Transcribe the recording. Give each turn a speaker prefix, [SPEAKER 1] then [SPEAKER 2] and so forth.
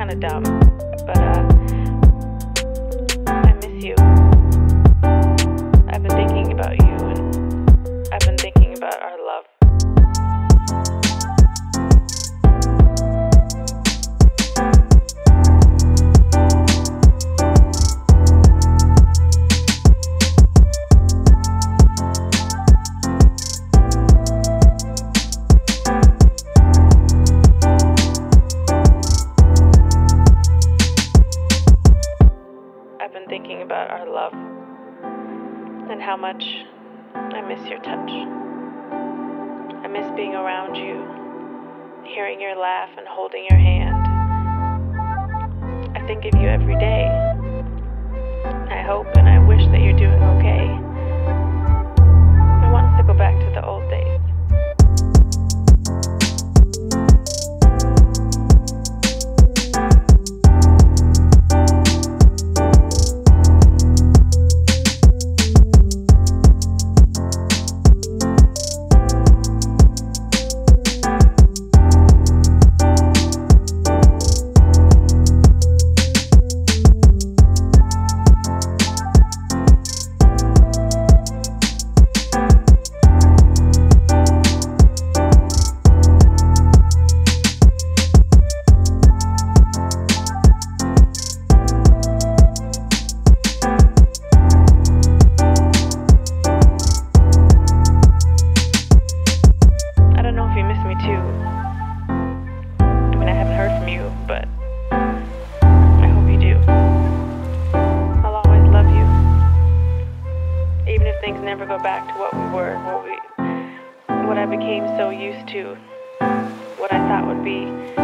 [SPEAKER 1] kind of dumb, but I miss you. I've been thinking about you, and I've been thinking about our love. I've been thinking about our love and how much I miss your touch. I miss being around you, hearing your laugh and holding your hand. I think of you every day. I hope and I wish that you're doing okay. I want us to go back to the old days. But I hope you do. I'll always love you, even if things never go back to what we were, what I became so used to, what I thought would be